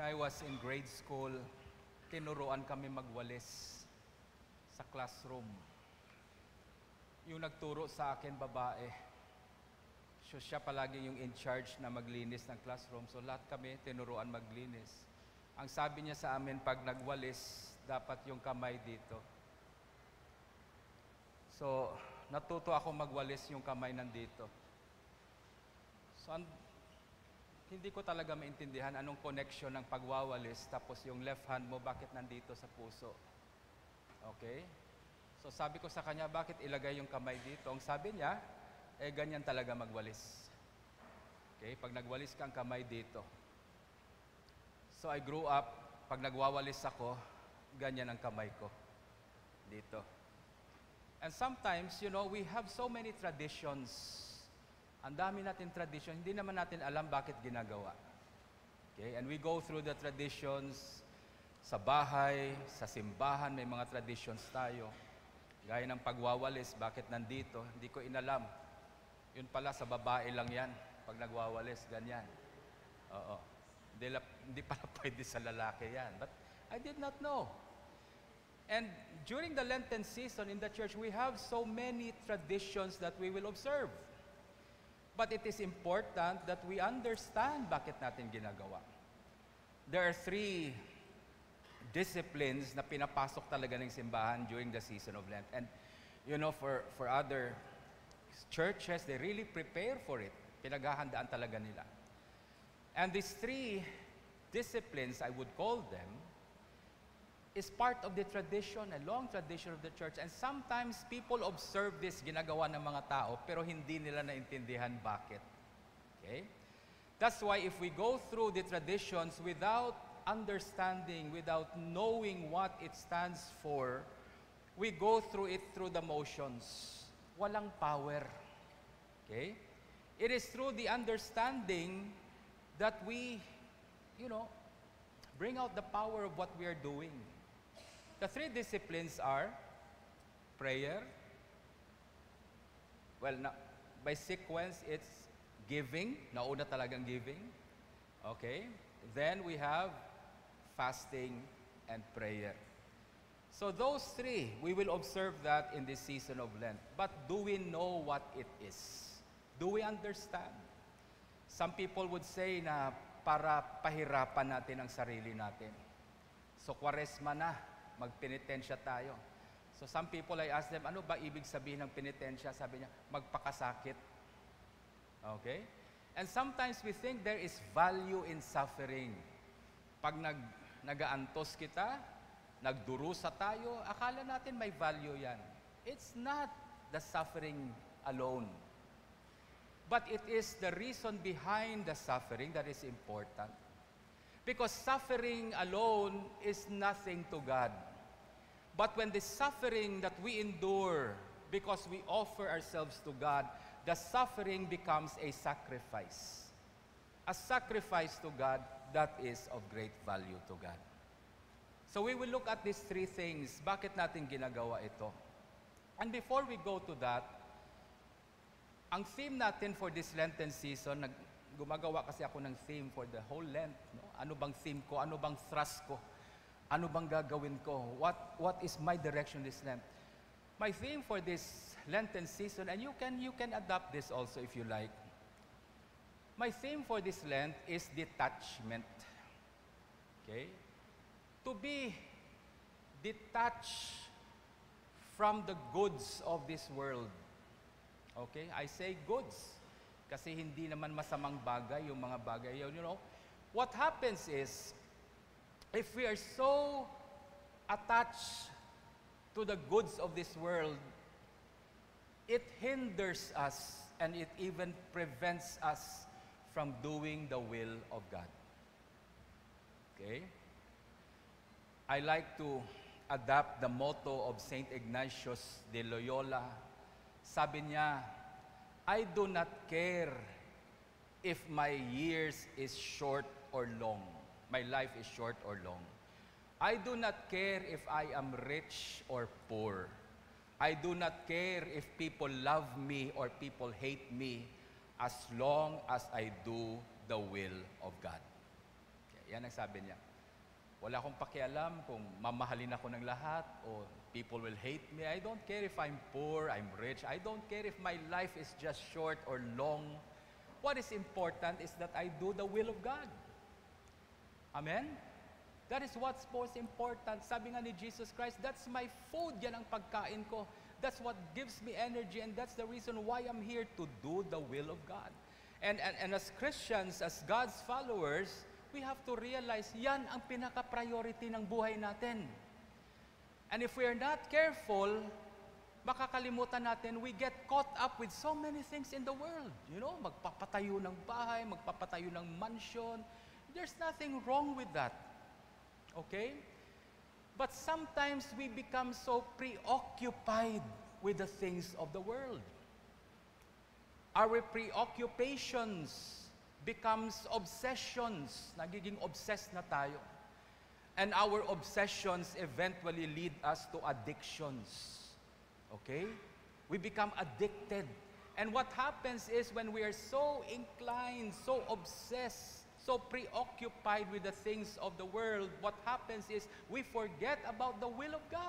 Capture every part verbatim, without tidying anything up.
I was in grade school, tinuruan kami magwalis sa classroom. Yung nagturo sa akin, babae. So siya palagi yung in charge na maglinis ng classroom. So lahat kami tinuruan maglinis. Ang sabi niya sa amin, pag nagwalis, dapat yung kamay dito. So, natuto ako magwalis yung kamay nandito. So, hindi ko talaga maintindihan anong connection ng pagwawalis tapos yung left hand mo bakit nandito sa puso. Okay? So sabi ko sa kanya, bakit ilagay yung kamay dito? Ang sabi niya, eh ganyan talaga magwalis. Okay? Pag nagwalis ka ang kamay dito. So I grew up, pag nagwawalis ako, ganyan ang kamay ko. Dito. And sometimes, you know, we have so many traditions. Ang dami natin tradition, hindi naman natin alam bakit ginagawa. Okay? And we go through the traditions sa bahay, sa simbahan, may mga traditions tayo. Gaya ng pagwawalis, bakit nandito? Hindi ko inalam. Yun pala, sa babae lang yan. Pag nagwawalis, ganyan. Oo. Hindi, hindi pala pwede sa lalaki yan. But I did not know. And during the Lenten season in the church, we have so many traditions that we will observe. But it is important that we understand bakit natin ginagawa. There are three disciplines na pinapasok talaga ng simbahan during the season of Lent. And you know, for, for other churches, they really prepare for it. Pinaghahandaan talaga nila. And these three disciplines, I would call them, is part of the tradition, a long tradition of the church. And sometimes people observe this, ginagawa ng mga tao, pero hindi nila naintindihan bakit. Okay? That's why if we go through the traditions without understanding, without knowing what it stands for, we go through it through the motions. Walang power. Okay? It is through the understanding that we, you know, bring out the power of what we are doing. The three disciplines are prayer. Well, na, by sequence, it's giving. Nauna talagang giving. Okay? Then we have fasting and prayer. So those three, we will observe that in this season of Lent. But do we know what it is? Do we understand? Some people would say na para pahirapan natin ang sarili natin. So, Kwaresma na, magpenitensya tayo. So, some people, I ask them, ano ba ibig sabihin ng penitensya? Sabi niya, magpakasakit. Okay? And sometimes we think there is value in suffering. Pag nag, nag-aantos kita, nagdurusa tayo, akala natin may value yan. It's not the suffering alone. But it is the reason behind the suffering that is important. Because suffering alone is nothing to God. But when the suffering that we endure, because we offer ourselves to God, the suffering becomes a sacrifice. A sacrifice to God that is of great value to God. So we will look at these three things. Bakit natin ginagawa ito? And before we go to that, ang theme natin for this Lenten season, nag gumagawa kasi ako ng theme for the whole Lent. No? Ano bang theme ko? Ano bang thrust ko? Ano bang gagawin ko? What, what is my direction this Lent? My theme for this Lenten season, and you can, you can adapt this also if you like. My theme for this Lent is detachment. Okay? To be detached from the goods of this world. Okay? I say goods. Kasi hindi naman masamang bagay yung mga bagay. You know, what happens is, if we are so attached to the goods of this world, it hinders us and it even prevents us from doing the will of God. Okay? I like to adapt the motto of Saint Ignatius de Loyola. Sabi niya, I do not care if my years is short or long. My life is short or long. I do not care if I am rich or poor. I do not care if people love me or people hate me, as long as I do the will of God. Okay. Yan ang sabi niya. Wala akong pakialam kung mamahalin ako ng lahat o people will hate me. I don't care if I'm poor, I'm rich. I don't care if my life is just short or long. What is important is that I do the will of God. Amen? That is what's most important. Sabi nga ni Jesus Christ, that's my food, yan ang pagkain ko. That's what gives me energy, and that's the reason why I'm here, to do the will of God. And, and, and as Christians, as God's followers, we have to realize, yan ang pinaka-priority ng buhay natin. And if we are not careful, makakalimutan natin, we get caught up with so many things in the world. You know, magpapatayo ng bahay, magpapatayo ng mansion. There's nothing wrong with that. Okay? But sometimes we become so preoccupied with the things of the world. Our preoccupations becomes obsessions. Nagiging obsessed na tayo. And our obsessions eventually lead us to addictions. Okay? We become addicted. And what happens is when we are so inclined, so obsessed, so preoccupied with the things of the world, what happens is we forget about the will of God.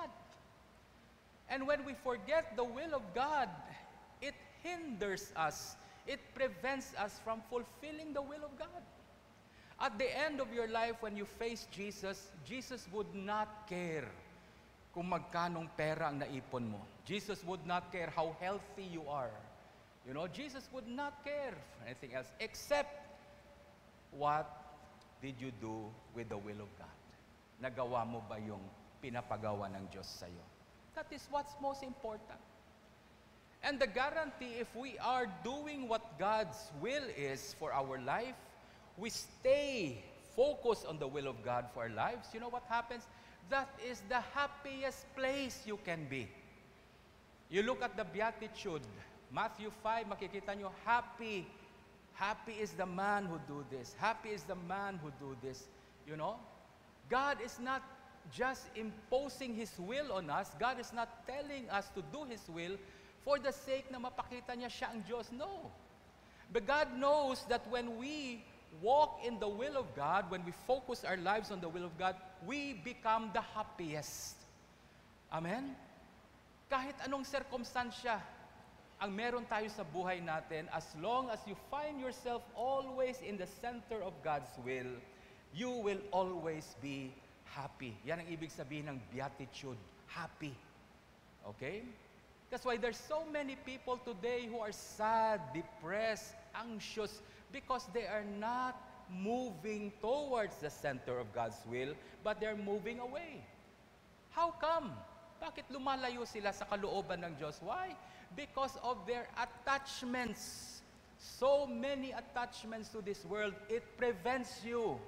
And when we forget the will of God, it hinders us. It prevents us from fulfilling the will of God. At the end of your life, when you face Jesus, Jesus would not care kung magkanong pera ang naipon mo. Jesus would not care how healthy you are. You know, Jesus would not care for anything else except what did you do with the will of God? Nagawa mo ba yung pinapagawa ng Diyos sa'yo? That is what's most important. And the guarantee, if we are doing what God's will is for our life, we stay focused on the will of God for our lives, you know what happens? That is the happiest place you can be. You look at the Beatitude, Matthew five, makikita nyo, happy Happy is the man who do this. Happy is the man who do this. You know? God is not just imposing His will on us. God is not telling us to do His will for the sake na mapakita niya siya ang Diyos. No. But God knows that when we walk in the will of God, when we focus our lives on the will of God, we become the happiest. Amen? Kahit anong sirkumstansya ang meron tayo sa buhay natin, as long as you find yourself always in the center of God's will, you will always be happy. Yan ang ibig sabihin ng beatitude, happy. Okay? That's why there's so many people today who are sad, depressed, anxious, because they are not moving towards the center of God's will, but they're moving away. How come? Bakit lumalayo sila sa kalooban ng Diyos? Why? Because of their attachments. So many attachments to this world, it prevents you.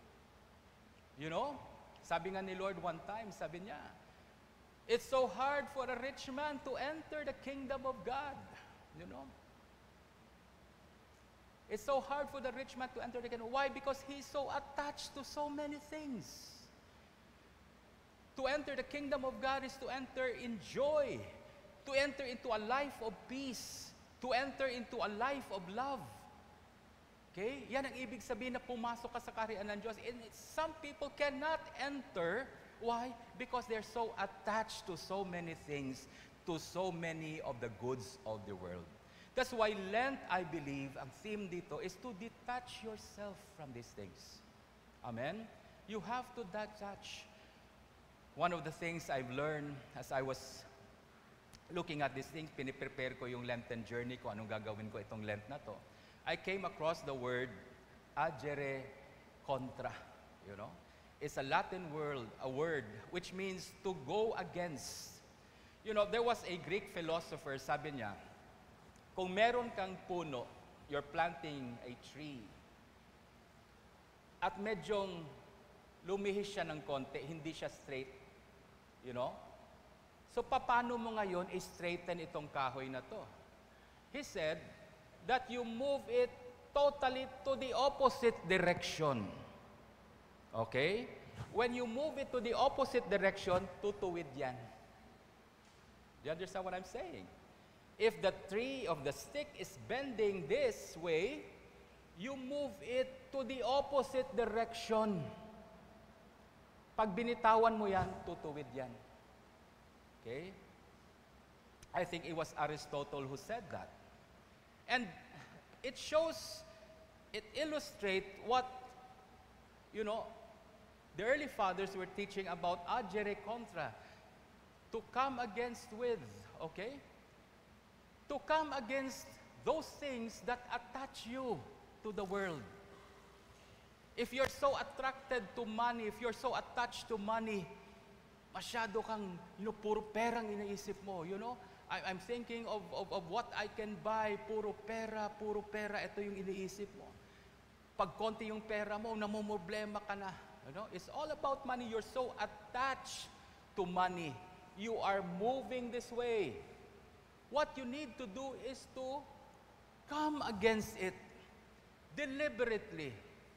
You know, sabi nga ni Lord one time, sabi niya, it's so hard for a rich man to enter the kingdom of God. You know? It's so hard for the rich man to enter the kingdom. Why? Because he's so attached to so many things. To enter the kingdom of God is to enter in joy. To enter into a life of peace, to enter into a life of love. Okay? Yan ang ibig sabihin na pumasok ka sa kaharian ng Diyos. And some people cannot enter. Why? Because they're so attached to so many things, to so many of the goods of the world. That's why Lent, I believe, ang theme dito is to detach yourself from these things. Amen? You have to detach. One of the things I've learned as I was looking at these things, piniprepare ko yung Lenten journey ko, anong gagawin ko itong Lent na to. I came across the word agere contra, you know. It's a Latin word, a word which means to go against. You know, there was a Greek philosopher, sabi niya, kung meron kang puno, you're planting a tree, at medyong lumihis siya ng konti, hindi siya straight, you know. So, paano mo ngayon i-straighten itong kahoy na to? He said that you move it totally to the opposite direction. Okay? When you move it to the opposite direction, tutuwid yan. Do you understand what I'm saying? If the tree of the stick is bending this way, you move it to the opposite direction. Pag binitawan mo yan, tutuwid yan. Okay? I think it was Aristotle who said that. And it shows, it illustrates what, you know, the early fathers were teaching about agere contra, to come against with, okay? To come against those things that attach you to the world. If you're so attracted to money, if you're so attached to money, masyado kang, you know, puro perang iniisip mo, you know? I, I'm thinking of, of, of what I can buy, puro pera, puro pera, ito yung iniisip mo. Pag konti yung pera mo, namumroblema ka na. You know? It's all about money. You're so attached to money. You are moving this way. What you need to do is to come against it deliberately,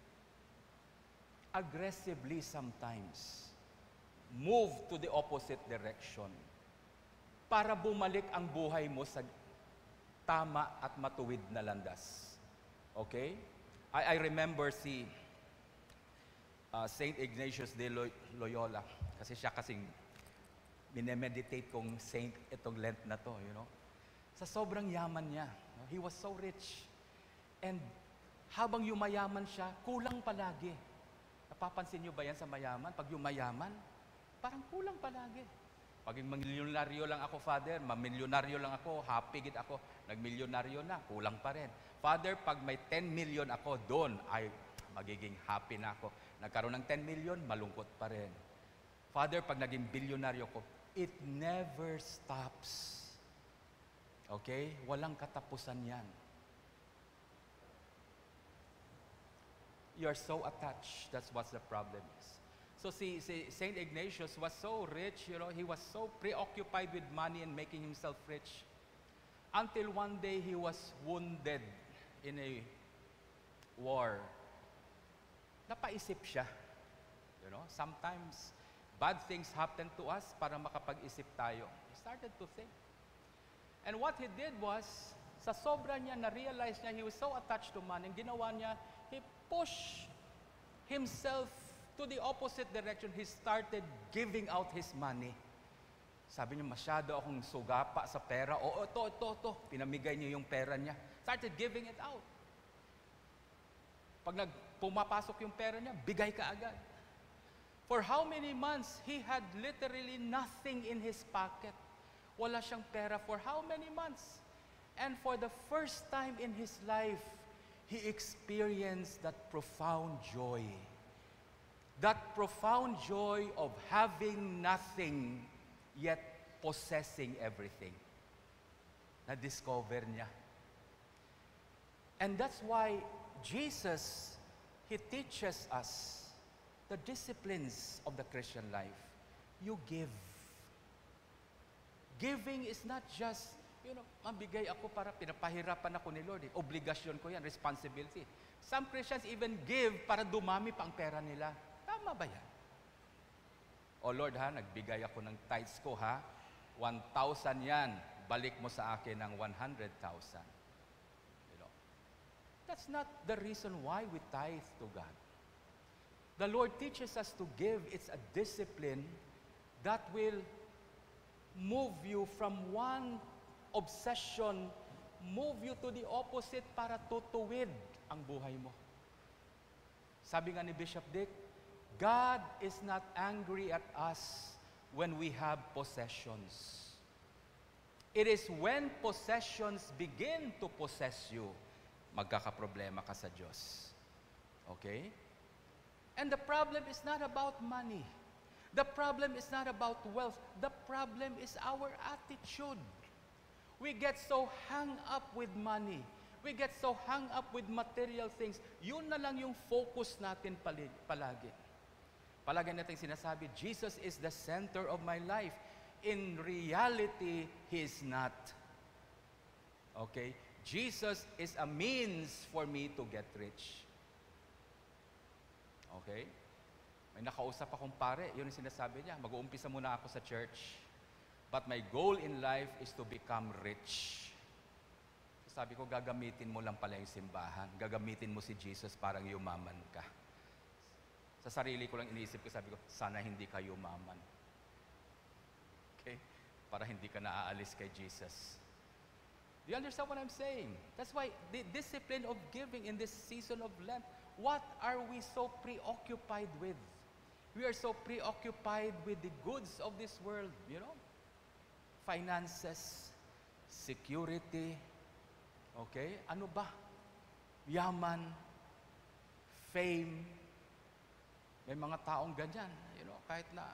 aggressively sometimes. Move to the opposite direction para bumalik ang buhay mo sa tama at matuwid na landas. Okay? I, I remember si uh, Saint Ignatius de Loyola, kasi siya kasing minemeditate kong saint itong Lent na to, you know. Sa sobrang yaman niya, no? He was so rich. And habang yumayaman siya, kulang palagi. Napapansin niyo ba yan sa mayaman? Pag yumayaman, parang kulang palagi. Pag milyonaryo lang ako, Father, mamilyonaryo lang ako, happy gid ako, nagmilyonaryo na, kulang pa rin. Father, pag may ten million ako, doon ay magiging happy na ako. Nagkaroon ng ten million, malungkot pa rin. Father, pag naging bilyonaryo ko, it never stops. Okay? Walang katapusan yan. You're so attached. That's what the problem is. So see, see, Saint Ignatius was so rich, you know, he was so preoccupied with money and making himself rich. Until one day he was wounded in a war. Napaisip siya. You know, sometimes bad things happen to us para makapag-isip tayo. He started to think. And what he did was, sa sobra niya, na-realize niya, he was so attached to money, ang ginawa niya, he pushed himself to the opposite direction. He started giving out his money. Sabi niya, masyado akong sugapa sa pera. Oo, ito, ito, ito. Pinamigay niya yung pera niya. Started giving it out. Pag nagpumapasok yung pera niya, bigay ka agad. For how many months, he had literally nothing in his pocket. Wala siyang pera for how many months? And for the first time in his life, he experienced that profound joy. That profound joy of having nothing, yet possessing everything. Na-discover niya. And that's why Jesus, He teaches us the disciplines of the Christian life. You give. Giving is not just, you know, mabigay ako para pinapahirapan ako ni Lord. Eh. Obligasyon ko yan, responsibility. Some Christians even give para dumami pa ang pera nila. Tama ba yan? O Lord ha, nagbigay ako ng tithes ko ha, one thousand yan, balik mo sa akin ng one hundred thousand. You know, that's not the reason why we tithe to God. The Lord teaches us to give. It's a discipline that will move you from one obsession, move you to the opposite para tutuwid ang buhay mo. Sabi nga ni Bishop Dick, God is not angry at us when we have possessions. It is when possessions begin to possess you, magkakaproblema ka sa Diyos. Okay? And the problem is not about money. The problem is not about wealth. The problem is our attitude. We get so hung up with money. We get so hung up with material things. Yun na lang yung focus natin palagi. Palagi natin sinasabi, Jesus is the center of my life. In reality, He is not. Okay? Jesus is a means for me to get rich. Okay? May nakausap akong pare, yun yung sinasabi niya, mag-uumpisa muna ako sa church, but my goal in life is to become rich. sabi ko, gagamitin mo lang pala yung simbahan. Gagamitin mo si Jesus parang yumaman ka. Sa sarili ko lang iniisip ko, sabi ko, sana hindi ka yumaman. Okay? Para hindi ka naaalis kay Jesus. Do you understand what I'm saying? That's why the discipline of giving in this season of Lent, what are we so preoccupied with? We are so preoccupied with the goods of this world, you know? Finances, security, okay? Ano ba? Yaman, fame. May mga taong ganyan, you know, kahit na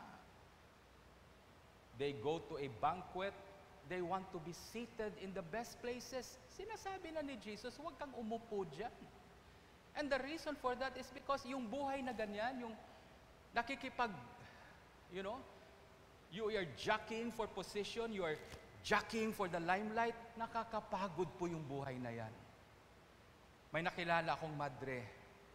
they go to a banquet, they want to be seated in the best places. Sinasabi na ni Jesus, huwag kang umupo dyan. And the reason for that is because yung buhay na ganyan, yung nakikipag, you know, you are jockeying for position, you are jockeying for the limelight, nakakapagod po yung buhay na yan. May nakilala akong madre,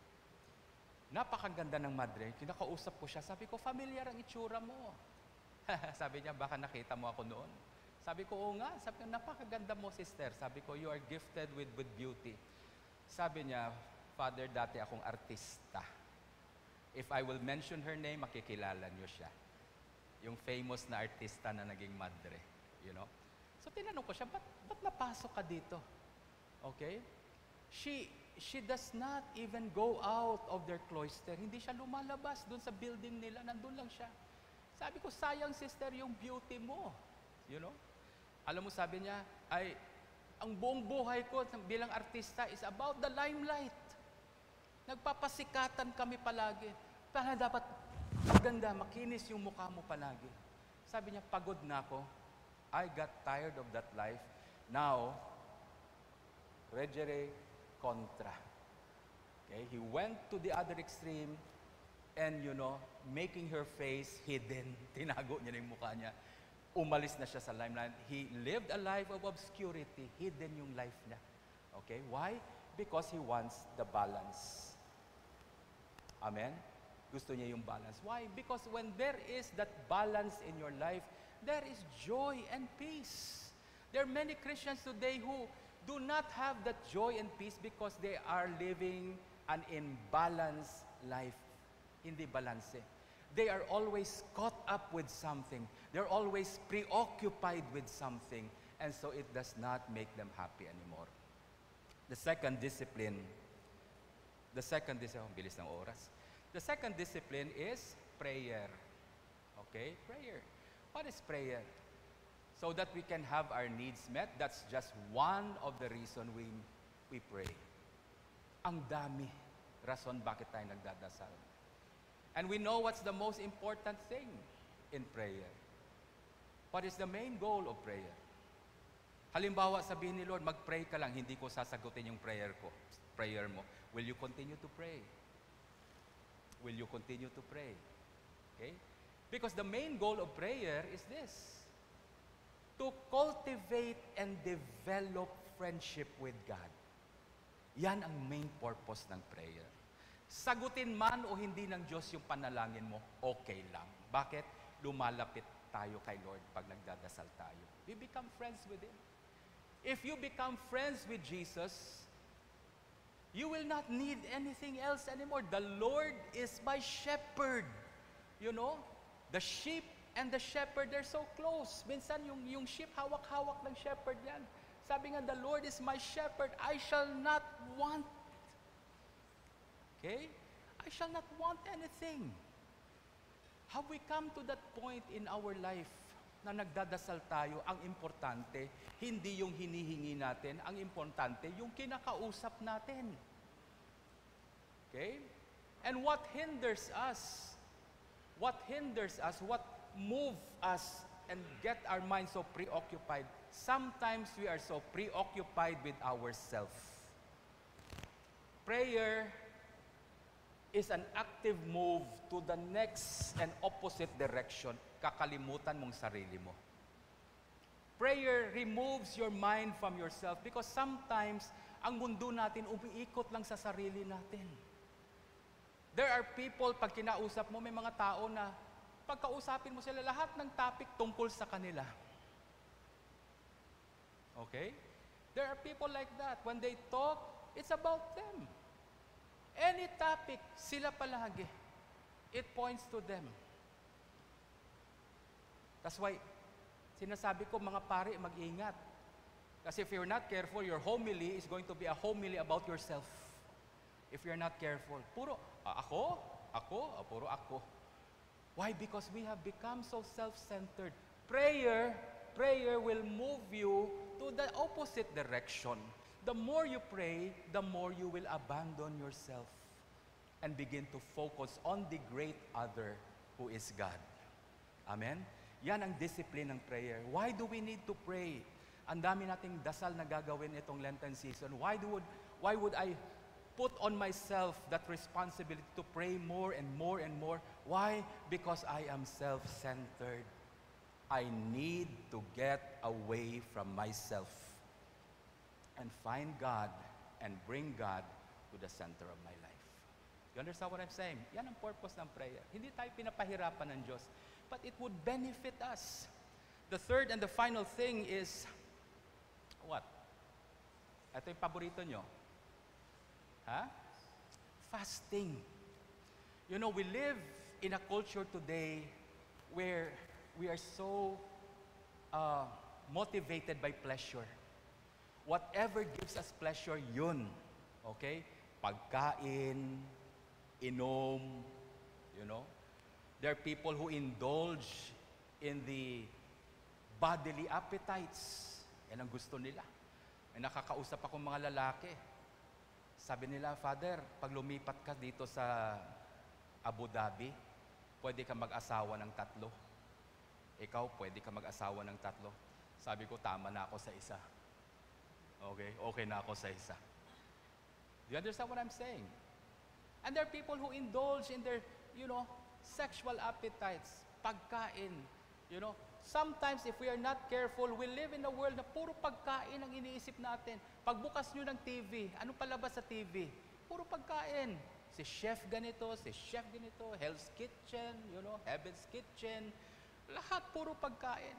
napakaganda ng madre, kinakausap ko siya, sabi ko, familiar ang itsura mo. Sabi niya, baka nakita mo ako noon. Sabi ko, oo nga, sabi ko, napakaganda mo, sister. Sabi ko, you are gifted with, with beauty. Sabi niya, Father, dati akong artista. If I will mention her name, makikilala niyo siya. Yung famous na artista na naging madre. You know? So tinanong ko siya, ba't, ba't napasok ka dito? Okay? She, she does not even go out of their cloister. Hindi siya lumalabas doon sa building nila. Nandun lang siya. Sabi ko, sayang sister yung beauty mo. You know? Alam mo, sabi niya, ay, ang buong buhay ko bilang artista is about the limelight. Nagpapasikatan kami palagi. Para dapat maganda, makinis yung mukha mo palagi. Sabi niya, pagod na ako. I got tired of that life. Now, regere contra. Okay? He went to the other extreme and, you know, making her face hidden. Tinago niya na yung mukha niya. Umalis na siya sa limelight. He lived a life of obscurity. Hidden yung life niya. Okay? Why? Because he wants the balance. Amen? Gusto niya yung balance. Why? Because when there is that balance in your life, there is joy and peace. There are many Christians today who do not have that joy and peace because they are living an imbalanced life. Hindi balanse. They are always caught up with something. They're always preoccupied with something. And so it does not make them happy anymore. The second discipline, the second discipline, bilis ng oras. The second discipline is prayer. Okay? Prayer. What is prayer? So that we can have our needs met. That's just one of the reason we, we pray. Ang dami rason bakit tayo nagdadasal. And we know what's the most important thing in prayer. What is the main goal of prayer? Halimbawa, sabihin ni Lord, mag-pray ka lang, hindi ko sasagutin yung prayer ko, prayer mo. Will you continue to pray? Will you continue to pray? Okay? Because the main goal of prayer is this: to cultivate and develop friendship with God. Yan ang main purpose ng prayer. Sagutin man o hindi ng Diyos yung panalangin mo, okay lang. Bakit? Lumalapit tayo kay Lord pag nagdadasal tayo. We become friends with Him. If you become friends with Jesus, you will not need anything else anymore. The Lord is my shepherd. You know, the sheep and the shepherd, they're so close. Minsan yung, yung sheep, hawak-hawak ng shepherd yan. Sabi nga, the Lord is my shepherd. I shall not want. Okay? I shall not want anything. Have we come to that point in our life na nagdadasal tayo? Ang importante, hindi yung hinihingi natin. Ang importante, yung kinakausap natin. Okay? And what hinders us? What hinders us? What moves us and get our minds so preoccupied? Sometimes we are so preoccupied with ourselves. Prayer is an active move to the next and opposite direction. Kakalimutan mong sarili mo. Prayer removes your mind from yourself because sometimes ang mundo natin umiikot lang sa sarili natin. There are people, pag kinausap mo, may mga tao na pagkausapin mo sila, lahat ng topic tungkol sa kanila. Okay? There are people like that. When they talk, it's about them. Any topic, sila palagi. It points to them. That's why, sinasabi ko, mga pare, mag-ingat. Kasi if you're not careful, your homily is going to be a homily about yourself. If you're not careful. Puro, ah, ako? Ako? Ah, puro ako. Why? Because we have become so self-centered. Prayer, prayer will move you to the opposite direction. The more you pray, the more you will abandon yourself and begin to focus on the great other who is God. Amen? Yan ang discipline ng prayer. Why do we need to pray? Ang dami nating dasal na gagawin itong Lenten season. Why do would, why would I put on myself that responsibility to pray more and more and more? Why? Because I am self-centered. I need to get away from myself and find God and bring God to the center of my life. You understand what I'm saying? Yan ang purpose ng prayer. Hindi tayo pinapahirapan ng Diyos, but it would benefit us. The third and the final thing is, what? Ito yung paborito nyo. Ha? Fasting. You know, we live in a culture today where we are so uh, motivated by pleasure. Whatever gives us pleasure, yun. Okay? Pagkain, inom, you know. There are people who indulge in the bodily appetites. Yan ang gusto nila. May nakakausap akong mga lalaki. Sabi nila, Father, pag lumipat ka dito sa Abu Dhabi, pwede ka mag-asawa ng tatlo. Ikaw, pwede ka mag-asawa ng tatlo. Sabi ko, tama na ako sa isa. Okay? Okay na ako sa isa. Do you understand what I'm saying? And there are people who indulge in their, you know, sexual appetites, pagkain. You know, sometimes if we are not careful, we live in a world na puro pagkain ang iniisip natin. Pagbukas nyo ng T V, ano palabas sa T V? Puro pagkain. Si chef ganito, si chef ganito, Hell's Kitchen, you know, Heaven's Kitchen. Lahat puro pagkain.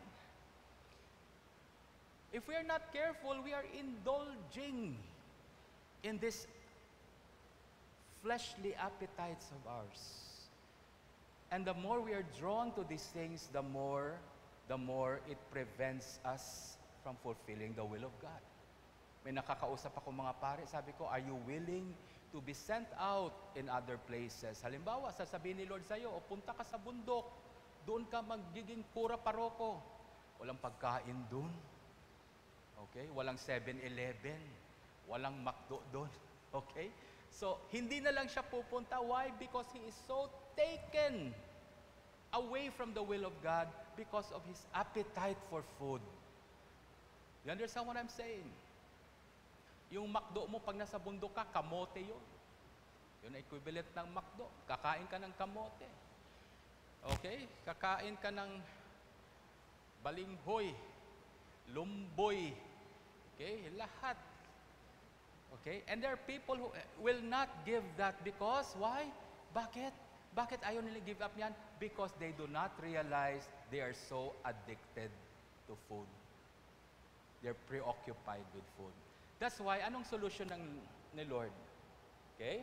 If we are not careful, we are indulging in this fleshly appetites of ours. And the more we are drawn to these things, the more, the more it prevents us from fulfilling the will of God. May nakakausap ako mga pare, sabi ko, are you willing to be sent out in other places? Halimbawa, sasabihin ni Lord sa'yo, o punta ka sa bundok, doon ka magiging pura paroko. Walang pagkain doon. Okay? Walang seven eleven. Walang McDo doon. Okay? So, hindi na lang siya pupunta. Why? Because he is so taken away from the will of God because of his appetite for food. You understand what I'm saying? Yung McDo mo, pag nasa bundok ka, kamote yun. Yun ang equivalent ng McDo. Kakain ka ng kamote. Okay? Kakain ka ng balinghoy, lumboy. Okay? Lahat. Okay? And there are people who will not give that because, why? Bakit? Bakit ayaw nila give up yan? Because they do not realize they are so addicted to food. They're preoccupied with food. That's why, anong solution ng ni Lord? Okay?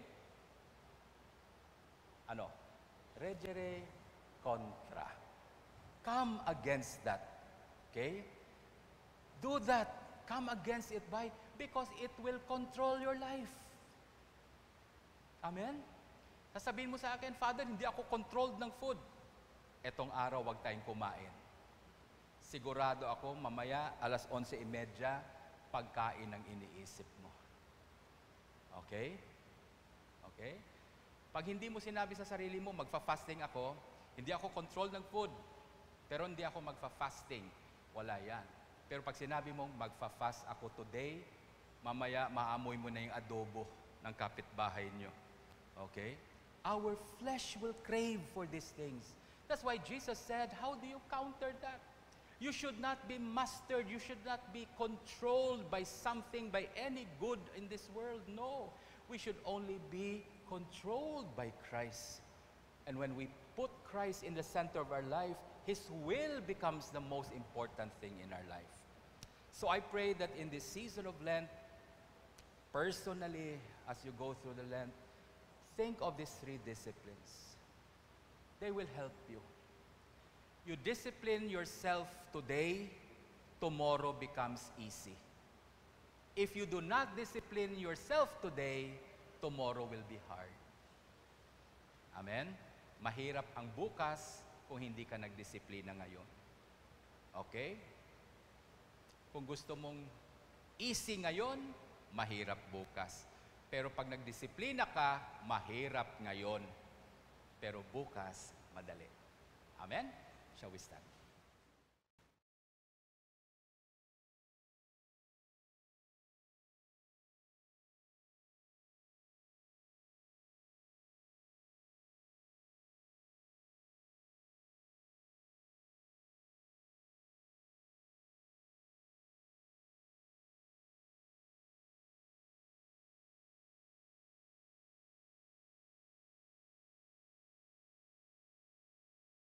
Ano? Regere contra. Come against that. Okay? Do that. Come against it by because it will control your life. Amen? Sasabihin mo sa akin, Father, hindi ako controlled ng food. Etong araw, wag tayong kumain. Sigurado ako, mamaya, alas onse trenta, pagkain ang iniisip mo. Okay? Okay? Pag hindi mo sinabi sa sarili mo, magfa-fasting ako, hindi ako controlled ng food, pero hindi ako magfa-fasting, wala yan. Pero pag sinabi mong magfa-fast ako today, mamaya maamoy mo na yung adobo ng kapitbahay nyo. Okay? Our flesh will crave for these things. That's why Jesus said, how do you counter that? You should not be mastered. You should not be controlled by something, by any good in this world. No. We should only be controlled by Christ. And when we put Christ in the center of our life, His will becomes the most important thing in our life. So I pray that in this season of Lent, personally, as you go through the Lent, think of these three disciplines. They will help you. You discipline yourself today, tomorrow becomes easy. If you do not discipline yourself today, tomorrow will be hard. Amen? Mahirap ang bukas kung hindi ka nagdisiplina ngayon. Okay? Kung gusto mong easy ngayon, mahirap bukas. Pero pag nagdisiplina ka, mahirap ngayon. Pero bukas, madali. Amen? Shall we stand?